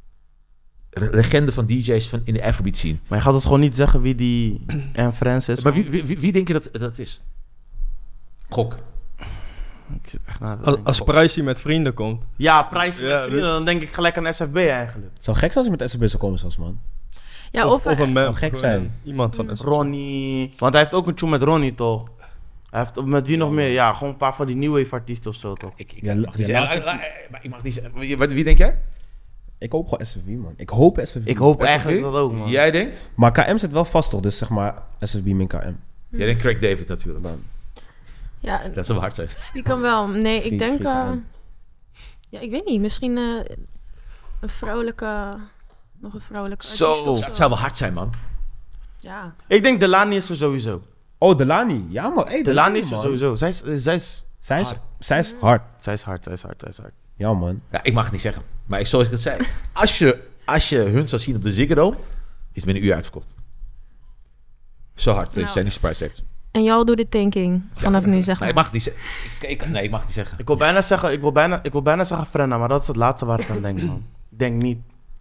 legende van DJ's van in de Afrobeat scene. Maar je gaat het gewoon niet zeggen wie die Anne Francis is. Maar wie denk je dat dat is? Gok. Ik zit echt na te denken. Als Pricey met vrienden komt. Ja, prijs met Ja, vrienden, dan denk ik gelijk aan SFB eigenlijk. Het zou gek zijn als hij met SB zou komen zelfs, man. Ja, Of een man. zou gek zijn. Iemand van SB. Ronnie. Want hij heeft ook een tune met Ronnie, toch? Hij heeft met wie nog meer? Ja, gewoon een paar van die new wave artiesten of zo, toch? Ik Ja, mag niet ja, zeggen. Maar ik mag niet zeggen. Wie denk jij? Ik hoop gewoon SFB, man. Ik hoop SFB. Ik hoop eigenlijk dat ook, man. Jij denkt? Maar KM zit wel vast toch, dus zeg maar SFB min KM. Jij denkt Craig David natuurlijk. Ja, Dat zou hard zijn. stiekem wel. Nee, ik denk... Freak aan. ja, ik weet niet. Misschien een vrouwelijke... Nog een vrouwelijke Zo. artiest of Dat zou wel hard zijn, man. Ja. Ik denk Delani is er sowieso. Oh, Delani. Ja, man. Hey, Delani is er man. sowieso. Zij is Zij is hard. zij is hard. Ja, man. Ja, ik mag het niet zeggen. Maar zoals ik het zei. Als je hun zou zien op de Ziggo Dome, is het binnen een uur uitverkocht. Zo hard. Nou. Zijn die surprise acts. En y'all do the thinking. Vanaf nu, zeg Nee, maar. ik mag het niet zeggen. Nee, ik mag het niet zeggen. Ik wil bijna zeggen Frenna, maar dat is het laatste waar ik aan denk, man. Ik denk niet.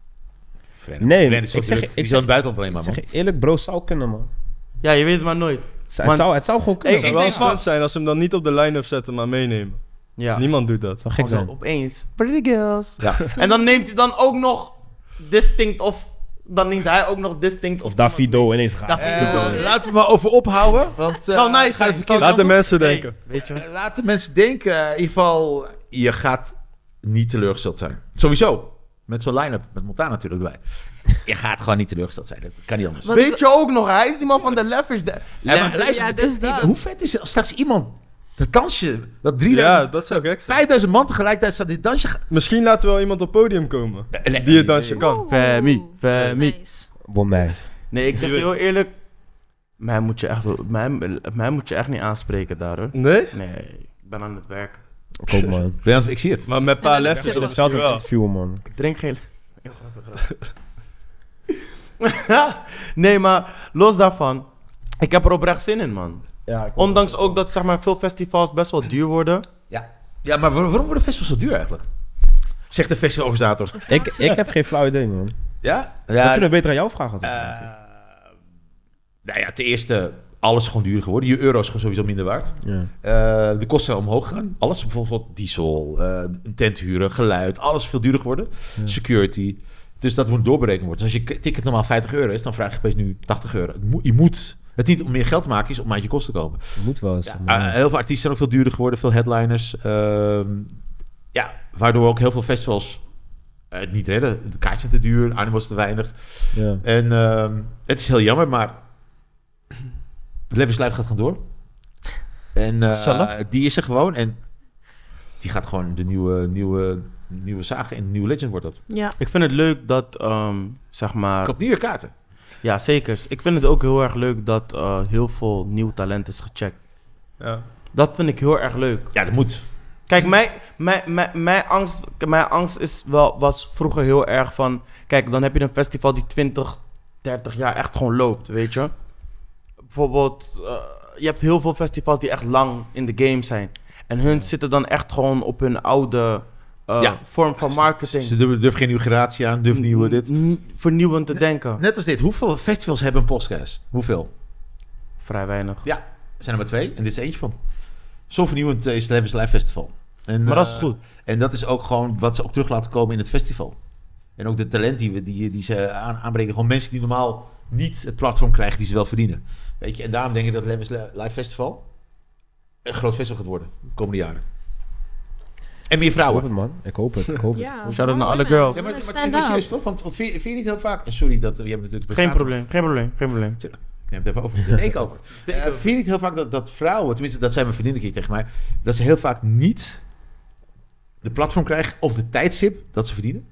Nee, Fren is zo ik zeg- druk. ik Die is zeg- aan het buitenland alleen Ik maar, zeg man. je eerlijk, bro, zou kunnen, man. Ja, je weet het maar nooit. Het zou gewoon kunnen. Ik Het zou wel denk een stunt van- zijn als ze hem dan niet op de line-up zetten, maar meenemen. Ja. Niemand doet dat. Het zou gek Gewoon zo zijn. opeens. Pretty girls. Ja. En dan neemt hij dan ook nog Distinct of... Dan neemt hij ook nog Distinct Of Davido ineens gaat. Laten we maar over ophouden. Want, Zou nice gaat zijn. het verkeerd Laat de over. mensen Hey, denken. weet je. Laat de mensen denken. In ieder geval, je gaat niet teleurgesteld zijn. Sowieso. Met zo'n line-up. Met Montana natuurlijk erbij. Je gaat gewoon niet teleurgesteld zijn. Dat kan niet anders. Wat- Weet je ook nog, hij is die man van de Lavish. Ja, maar luister, Ja, dus dat. hoe vet is het als straks iemand... Dat dansje, dat 3000... Ja, dat zou gek zijn. 5000 man tegelijkertijd staat dit dansje... Misschien laten we wel iemand op het podium komen. Nee, Die het dansje kan. Femi, Oeh, dat is Femi. nice. Voor mij. Nee, ik zeg je heel eerlijk. Mij moet je echt niet aanspreken daar, hoor. Nee? Nee, ik ben aan het werk. Ik ook, man. Ik zie het. Maar met een paar Ja, dat lefters is In op het het veld veld een interview, man. Ik drink geen... Nee, maar los daarvan. Ik heb er oprecht zin in, man. Ja, Ondanks ook dat zeg maar, veel festivals best wel duur worden. Ja, maar waarom worden festivals zo duur eigenlijk? Zegt de festivalorganisator. Ik heb geen flauw idee, man. Ja? Dat Ja, kunnen we beter aan jou vragen. nou ja, ten eerste, alles is gewoon duur geworden. Je euro is gewoon sowieso minder waard. Ja. De kosten zijn omhoog gegaan. Alles, bijvoorbeeld diesel, een tent huren, geluid. Alles is veel duurder geworden. Ja. Security. Dus dat moet doorberekend worden. Dus als je ticket normaal €50 is, dan vraag je opeens nu €80. Je moet... Het niet om meer geld te maken is om uit je kosten te komen. Moet wel eens. Ja, man. heel veel artiesten zijn ook veel duurder geworden. Veel headliners. Ja, waardoor ook heel veel festivals het niet redden. De kaartjes zijn te duur, animals te weinig. Ja. En het is heel jammer, maar Levis Live gaat gewoon door. En Zelf? die is er gewoon. En die gaat gewoon de nieuwe zagen en de nieuwe legend wordt dat. Ja. Ik vind het leuk dat, zeg maar... Koop nieuwe kaarten. Ja, zeker. Ik vind het ook heel erg leuk dat heel veel nieuw talent is gecheckt. Ja. Dat vind ik heel erg leuk. Ja, dat moet. Kijk, mijn angst was vroeger heel erg van... Kijk, dan heb je een festival die 20, 30 jaar echt gewoon loopt, weet je. Bijvoorbeeld, je hebt heel veel festivals die echt lang in de game zijn. En hun zitten dan echt gewoon op hun oude vorm van marketing. Ze durven geen nieuwe generatie aan, durven nieuwe dit. Vernieuwend te denken. Net als dit. Hoeveel festivals hebben een podcast? Hoeveel? Vrij weinig. Ja, er zijn er maar 2 en dit is eentje van. Zo vernieuwend is het Levens Live Festival. En, Maar dat is goed. En dat is ook gewoon wat ze ook terug laten komen in het festival. En ook de talent die ze aanbrengen. Gewoon mensen die normaal niet het platform krijgen die ze wel verdienen. Weet je, en daarom denk ik dat het Levens Live Festival een groot festival gaat worden de komende jaren. En meer Ik hoop vrouwen. het, man. Ik hoop het. Ja, Shout-out naar alle women. girls. Ja, maar Stand het is up. juist toch? Want vind je niet heel vaak... En sorry, dat je hebt natuurlijk... Geen probleem. Ik heb het even over. Dat denk ik ook. Vind je niet heel vaak dat vrouwen, tenminste dat zijn mijn vriendinnen een keer tegen mij, dat ze heel vaak niet de platform krijgen of de tijdstip dat ze verdienen?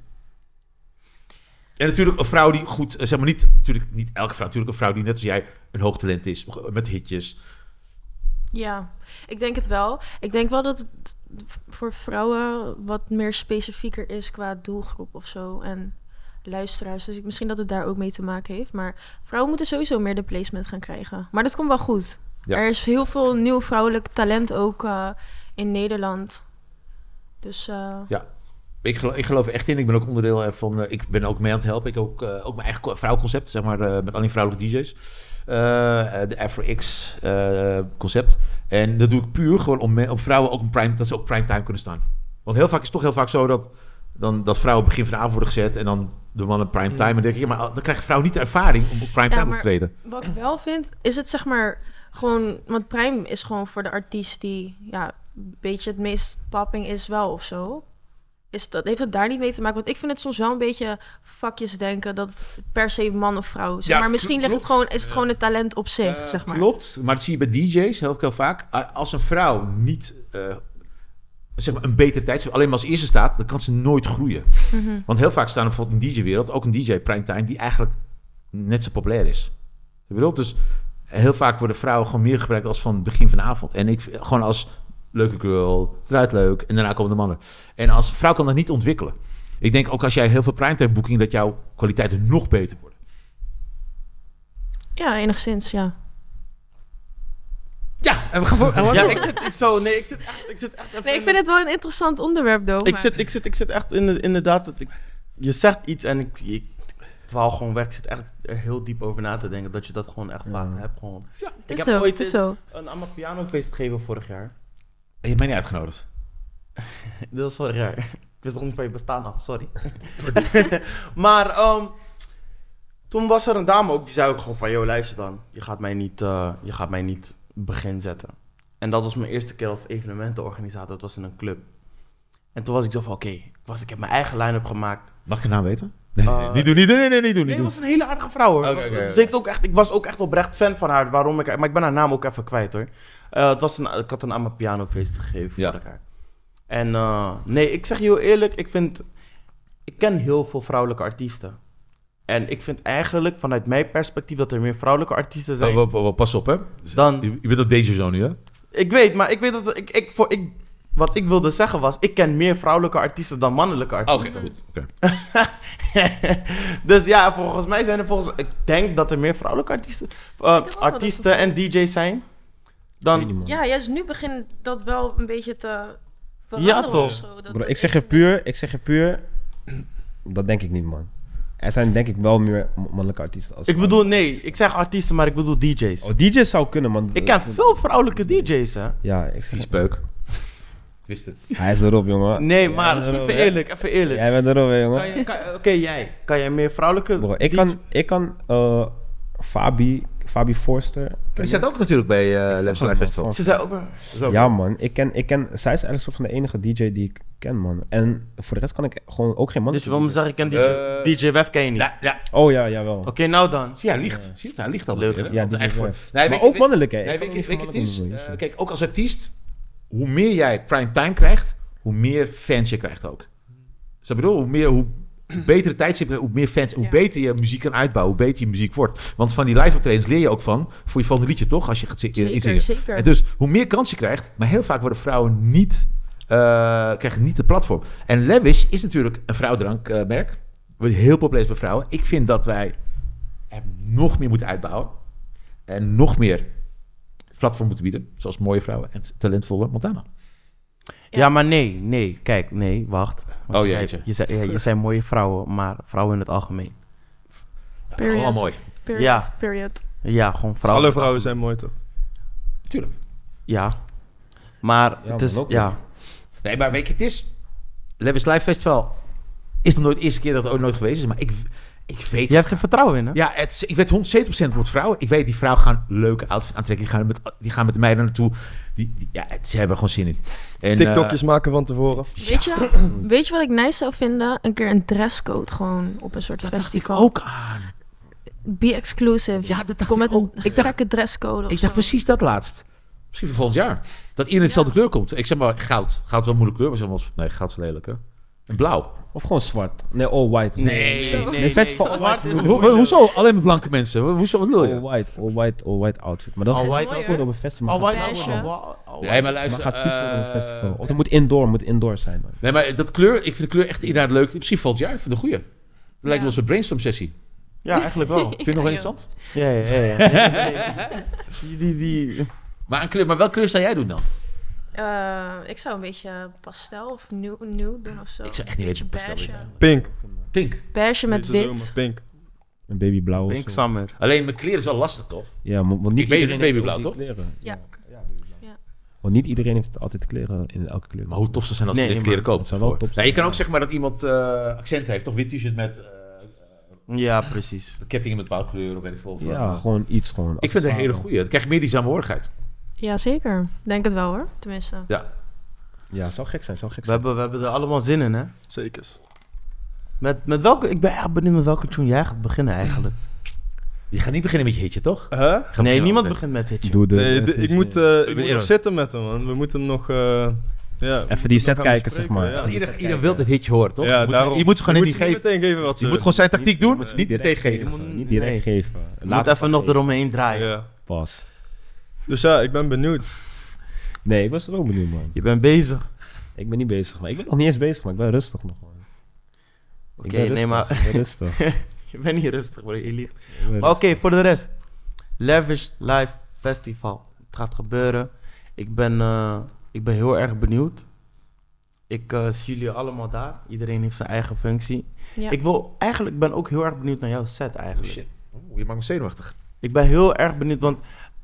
En natuurlijk een vrouw die goed, zeg maar natuurlijk niet elke vrouw, natuurlijk een vrouw die net als jij een hoog talent is, met hitjes. Ja, ik denk het wel. Ik denk wel dat het voor vrouwen wat meer specifieker is qua doelgroep of zo. En luisteraars. Dus misschien dat het daar ook mee te maken heeft. Maar vrouwen moeten sowieso meer de placement gaan krijgen. Maar dat komt wel goed. Ja. Er is heel veel nieuw vrouwelijk talent ook in Nederland. Dus Ik geloof er echt in. Ik ben ook onderdeel van. Ik ben ook mee aan het helpen. Ik ook mijn eigen vrouwconcept, zeg maar, met alleen vrouwelijke DJ's. De Afro-X concept. En dat doe ik puur gewoon om vrouwen ook dat ze ook primetime kunnen staan. Want heel vaak is het toch heel vaak zo dat vrouwen begin van de avond worden gezet en dan de mannen primetime. En dan denk ik, maar dan krijgt vrouw niet de ervaring om op primetime op te treden. Wat ik wel vind, is het zeg maar gewoon... Want prime is gewoon voor de artiest die een beetje het meest popping is wel of zo. Heeft het daar niet mee te maken? Want ik vind het soms wel een beetje vakjes denken dat het per se man of vrouw. Zeg maar misschien is het gewoon het talent op zich, zeg maar. Klopt, maar dat zie je bij DJ's heel vaak. Als een vrouw niet zeg maar een betere tijd, alleen maar als eerste staat, dan kan ze nooit groeien. Mhm. Want heel vaak staan er bijvoorbeeld in de DJ-wereld ook een DJ primetime die eigenlijk net zo populair is. Je bedoelt dus heel vaak worden vrouwen gewoon meer gebruikt als van het begin van de avond. En ik gewoon als leuke girl, het eruit leuk en daarna komen de mannen. En als vrouw kan dat niet ontwikkelen. Ik denk ook als jij heel veel primetime boeking dat jouw kwaliteiten nog beter worden. Ja, enigszins, ja. Ja, en we gaan voor. Ja, ik zit echt even... Nee, ik vind het wel een interessant onderwerp, though. Ik zit echt inderdaad... Je zegt iets en ik dwaal gewoon weg. Ik zit echt er heel diep over na te denken. Dat je dat gewoon echt vaak hebt. Gewoon. Het Ik is heb zo, ooit het is zo. een Amapiano-feest gegeven vorig jaar. Je hebt mij niet uitgenodigd. Dat is vorig jaar. Ik wist nog niet van je bestaan af, sorry. Maar toen was er een dame ook, die zei ook gewoon van... Yo, luister dan, je gaat mij niet begin zetten. En dat was mijn eerste keer als evenementenorganisator. Het was in een club. En toen was ik zo van, oké, ik heb mijn eigen line-up gemaakt. Mag ik je naam weten? Nee, niet doen. Nee, het was een hele aardige vrouw, hoor. Ze heeft ook echt, ik was ook echt oprecht fan van haar. Maar ik ben haar naam ook even kwijt, hoor. Ik had een Amapiano-feest gegeven vorig jaar. En nee, ik zeg je heel eerlijk, ik ken heel veel vrouwelijke artiesten. En ik vind eigenlijk, vanuit mijn perspectief, dat er meer vrouwelijke artiesten zijn. Pas op, hè. Dan, Je bent op deze zo nu, hè? ik weet dat... Wat ik wilde zeggen was, ik ken meer vrouwelijke artiesten dan mannelijke artiesten. Oké, goed. Okay. Dus ja, volgens mij zijn er ik denk dat er meer vrouwelijke artiesten en DJ's zijn. Dan, Ja, juist nu begint dat wel een beetje te veranderen. Ja, toch? of zo. Bro, ik zeg je puur, dat denk ik niet, man. Er zijn denk ik wel meer mannelijke artiesten als ik bedoel, nee, ik zeg artiesten, maar ik bedoel DJ's. Oh, DJ's zou kunnen, man. Ik ken veel vrouwelijke DJ's, hè. Ja, ik zeg Viespeuk. Wist het. Hij is erop, jongen. Nee, Jij maar bent erop, even hè? eerlijk. Jij bent erop, hè, jongen. Oké, jij. Kan jij meer vrouwelijke Bro, DJ's? ik kan Fabi Forster. Die staat ook natuurlijk bij Levens Live Festival. Ze zei ook wel... Ja, man. Ik ken, zij is eigenlijk soort van de enige DJ die ik ken, man. En voor de rest kan ik gewoon ook geen man. Dus je wil me zeggen, ik ken DJ Wef ken je niet? Ja. Oh ja, jawel. Oké, nou dan. Zie, hij liegt. Zie je, hij liegt al. Leuk, Hè? hè? Ja, Want DJ echt voor- Wef. Nee, Maar ook mannelijk, hè? Nee, Ik kan weet niet je, van het is... mannelijk doen, Kijk, ook als artiest, hoe meer jij primetime krijgt, hoe meer fans je krijgt ook. Dus dat bedoel, hoe betere tijdstip, hoe meer fans, hoe beter je muziek kan uitbouwen, hoe beter je muziek wordt. Want van die live optredens leer je ook van, voor je volgende liedje toch, als je gaat inzingen. Zeker. En dus hoe meer kans je krijgt, maar heel vaak worden vrouwen krijgen niet de platform. En Lavish is natuurlijk een vrouwdrankmerk. Wordt heel populair bij vrouwen. Ik vind dat wij er nog meer moeten uitbouwen. En nog meer platform moeten bieden. Zoals mooie vrouwen en talentvolle Montana. Ja, maar nee. Kijk, nee, wacht. Want Oh, jeetje. je zei mooie vrouwen, maar vrouwen in het algemeen. Period. Allemaal mooi. Period. Ja, gewoon vrouwen. Alle vrouwen zijn mooi, toch? Tuurlijk. Ja. Maar Ja, het is, maar ook ja. Nee, maar weet je, het is... Levis Live Festival is nog nooit de eerste keer dat het ooit nooit geweest is. Maar ik weet... Je hebt er vertrouwen in, hè? Ja, ik weet 170% wordt vrouw. Ik weet, die vrouw gaan leuke outfits aantrekken. Die gaan met de meiden naartoe. Ze hebben er gewoon zin in. En, TikTokjes maken van tevoren. Weet je wat ik nice zou vinden? Een keer een dresscode gewoon op een soort dat dacht ik festival. ook aan. Be exclusive. Ja, dat dacht Kom ik met ook. een gekke dresscode of Ik dacht zo. precies dat laatst. Misschien voor volgend jaar. Dat iedereen dezelfde kleur komt. Ik zeg maar goud. Goud is wel een moeilijke kleur. Maar nee, goud is lelijk, hè? En blauw. Of gewoon zwart. Nee, all white. Nee, festival zwart is Hoezo? Alleen met blanke mensen? Hoezo? Wat wil je? All white outfit. Maar dan All gaat white het worden op een festival. Al Maar white Beige. is Nee, maar maar luister. gaat vies worden op een festival. Of het moet indoor zijn, man. Nee, maar dat kleur, ik vind de kleur echt inderdaad leuk. Misschien volgend jaar. Ik vind het een goeie. Het lijkt wel eens een brainstorm sessie. Ja, eigenlijk wel. Vind je het nog wel interessant? Ja. Die. Maar welke kleur zou jij doen dan? Ik zou een beetje pastel of nude doen of zo. Ik zou echt niet weten wat Beetje pastel is beige. eigenlijk. Pink. Pink. Beige met Deze wit. zomer, Pink. Een babyblauw of Pink zo. Summer. Alleen mijn kleren is wel lastig, toch? Ja, want niet Ik weet, het is iedereen heeft babyblauw, ook toch? die kleren. Ja. babyblauw. Ja. Want niet iedereen heeft altijd kleren in elke kleur. Maar hoe tof zou zijn als je Nee, de kleren maar koopt. het zou wel top Ja, je kan zijn. ook zeggen maar dat iemand accent heeft. Toch wit t-shirt met Ja, precies. kettingen met bepaalde kleuren. Of weet ik veel. Of, Ja, gewoon iets gewoon. ik vind het een hele goeie. Dan krijg je meer die samenhorigheid. Ja, zeker. Denk het wel hoor. Tenminste. Ja. Ja, zou gek zijn, zou gek We zijn. hebben er allemaal zin in, hè? Zekers. Met welke... Ik ben echt benieuwd met welke tune jij gaat beginnen, eigenlijk. Je gaat niet beginnen met je hitje, toch? Huh? Nee, niemand begint met hitje. Doe de, Nee, even ik moet Eerder. nog zitten met hem, man. We moeten hem nog... ja, Even die set kijken, zeg maar. Ja, iedereen wil dit hitje horen, toch? Ja, je moet, daarom. je moet ze gewoon Je niet moet geven. meteen geven wat Je ze... moet gewoon zijn tactiek doen, moet ze niet direct meteen geven. geven. Niet direct Nee. geven. Je moet even nog eromheen draaien. Ja. Pas. Dus ja, ik ben benieuwd. Nee, ik was er ook benieuwd, man. Je bent bezig. Ik ben niet bezig, maar ik ben nog niet eens bezig, maar ik ben rustig nog, man. Ik ben Oké, nee, rustig, maar... ik ben rustig. Je bent niet rustig, bro. Je liegt. Ik ben Maar oké, rustig. voor de rest. Lavish Live Festival. Het gaat gebeuren. Ik ben heel erg benieuwd. Ik zie jullie allemaal daar. Iedereen heeft zijn eigen functie. Ja. Ik ben ook heel erg benieuwd naar jouw set Oh eigenlijk. shit. Je maakt me zenuwachtig. Ik ben heel erg benieuwd, want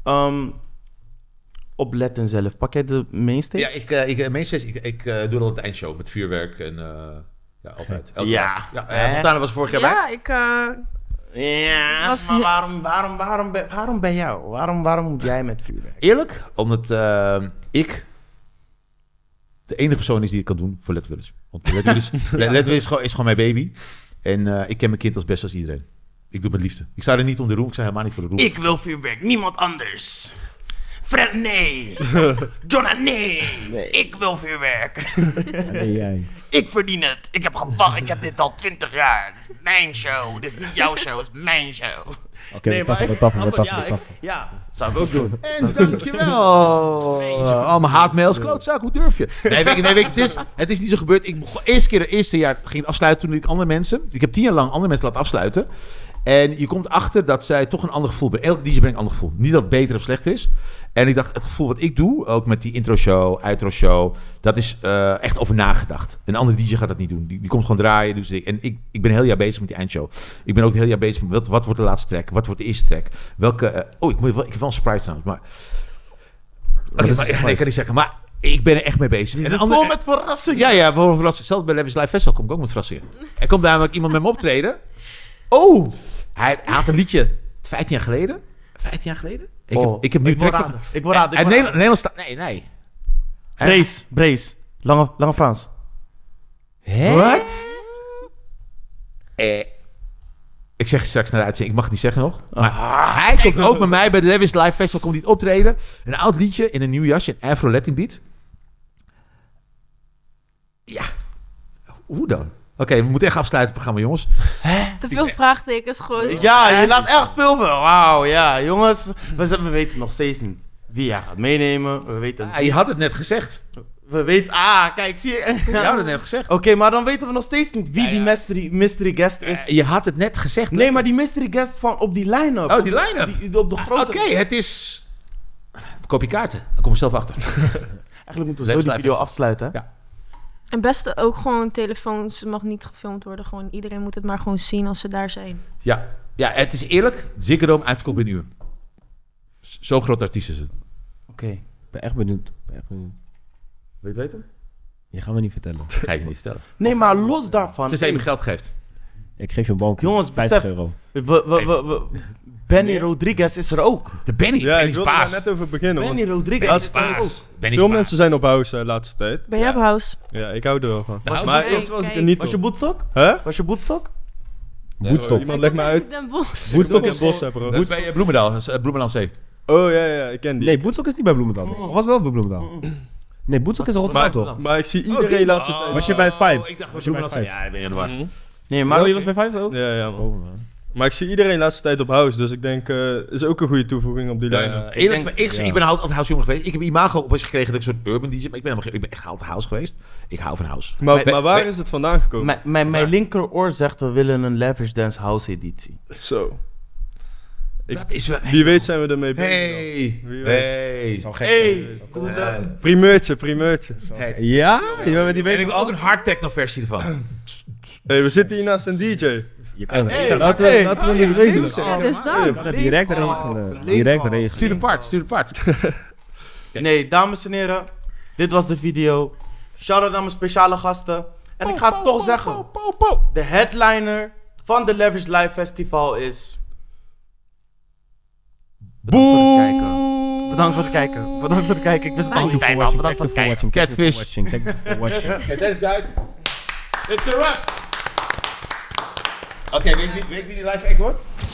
op Letten zelf, pak jij de mainstage? Ja, ik doe al het eindshow met vuurwerk en ja, altijd. Elk Ja. jaar. Ja, Hè? Montana was vorig jaar bij. Ja, ik... Ja, Was- maar waarom bij jou? Waarom moet jij met vuurwerk? Eerlijk, omdat ik de enige persoon is die het kan doen voor Let Willis. Want Let Willis, Let Willis is gewoon mijn baby. En ik ken mijn kind als best als iedereen. Ik doe het met liefde. Ik sta er niet om de roem, ik sta helemaal niet voor de roem. Ik wil vuurwerk, niemand anders. Fred, nee. Jonna, nee. Ik wil vuurwerk. Nee, jij. Ik verdien het. Ik heb gewacht. Ik heb dit al 20 jaar. Dit is mijn show. Dit is niet jouw show, het is mijn show. Oké, we taffen. Ja, zou ik ook doen. En dankjewel. Allemaal haatmails, klootzak, hoe durf je? Nee, weet je, het is niet zo gebeurd. Ik begon, eerste jaar ging het afsluiten toen ik andere mensen... Ik heb 10 jaar lang andere mensen laten afsluiten. En je komt achter dat zij toch een ander gevoel brengen. Elke DJ brengt een ander gevoel. Niet dat het beter of slechter is. En ik dacht, het gevoel wat ik doe, ook met die intro-show, outro-show... dat is echt over nagedacht. Een andere DJ gaat dat niet doen. Die komt gewoon draaien. Dus en ik ben een heel jaar bezig met die eindshow. Ik ben ook een heel jaar bezig met wat wordt de laatste track? Wat wordt de eerste track? Welke... ik heb wel een surprise trouwens, maar... Oké, maar nee, ik kan niet zeggen. Maar ik ben er echt mee bezig. Het En is vol met verrassingen. ja, voor verrassing. Zelfs bij Levis Live Festival kom ik ook met verrassingen. Er komt namelijk iemand met me optreden. Oh. Hij had een liedje 15 jaar geleden. 15 jaar geleden? Ik heb nu Ik wil track raden. Ik wil raden. En Nederlands staat... Nee. Brace. Lange Frans. Wat? Ik zeg je straks naar de uitzending. Ik mag het niet zeggen nog. Maar hij komt ook met mij bij de Levis Live Festival. Komt hij het optreden. Een oud liedje in een nieuw jasje. Een Afro Latin beat. Ja. Hoe dan? Oké, we moeten echt afsluiten het programma, jongens. Te veel vraagtekens gewoon. Ja, je laat echt veel van. Wauw, ja. Jongens, we weten nog steeds niet wie jij gaat meenemen. We weten... Je had het net gezegd. We weten... kijk, zie je... Je had het net gezegd. Oké, maar dan weten we nog steeds niet wie die mystery guest is. Je had het net gezegd. Nee, maar die mystery guest van op die line-up. Oh, die line-up. Die op de grote... Oké, het is... Koop je kaarten. Dan kom je zelf achter. Eigenlijk moeten we zo die video afsluiten. Hè? Ja. En beste ook gewoon telefoons. Het mag niet gefilmd worden. Gewoon, iedereen moet het maar gewoon zien als ze daar zijn. Ja, het is eerlijk. Ziggo Dome uitverkocht binnen een uur. Zo'n groot artiest is het. Oké. Ik ben echt benieuwd. Wil je het weten? Je gaat me niet vertellen. Ga ik je niet vertellen. Nee, maar los daarvan. Tenzij je me geld geeft. Ik geef je een bonk. Jongens, 50 besef. euro. Benny Rodriguez is er ook. De Benny. Ja, Benny ik is wilde daar baas. net over beginnen. Benny Want Rodriguez Benny is is er ook. baas. Benny is veel baas. mensen zijn op house de laatste tijd. Ben jij op house? Ja, ik hou er wel van. De house Maar is- eerst was ik er Kijk. niet Was je op. boetstok? Hè? Was je boetstok? Woodstock. Iemand legt me uit. Den Bosch. Woodstock in Bossen, bro. Dat is bij Bloemendaal. Dat is, Bloemendaal C. Oh ja, ik ken die. Nee, Woodstock is niet bij Bloemendaal. Of was wel bij Bloemendaal? Nee, Woodstock is in Rotterdam toch? Maar ik zie iedereen laatste tijd. Was je bij Five? Ik dacht, was Was je je bij bij Ja, ik ben in de war. Mhm. Nee, Maar maar je was bij Five ook? Ja, man. Oh, man. Maar ik zie iedereen laatste tijd op house, dus ik denk, is ook een goede toevoeging op die lijn. Eerlijk, denk- ik ben altijd house jongen geweest. Ik heb imago op gekregen dat ik een soort urban DJ, maar ik ben echt altijd house geweest. Ik hou van house. Maar waar is het vandaan gekomen? mijn linkeroor zegt we willen een Lavish Dance House editie. Zo. Dat is wel... Wie weet zijn we ermee bezig. Hey, Wie weet. hey. Zou gek Hey! zijn. Primeurtje. Hey. Ja? Je bent met die En ik bezig. wil ook een hard techno versie ervan. Hey, we zitten hier naast een DJ. Je kan Hey, het. laten we niet regelen. Ja, dus dan. Je kan het direct regelen. Direct regelen. Stuur een part. Nee, dames en heren, dit was de video. Shout-out aan mijn speciale gasten. En ik ga het toch zeggen. De headliner van de Lavish Live Festival is... Bedankt voor het kijken. Bedankt voor het kijken. Ik wist het al niet. Bedankt voor het kijken. Catfish. Thank you for watching. Okay, thanks guys. It's a wrap. Oké, weet je wie die live act wordt?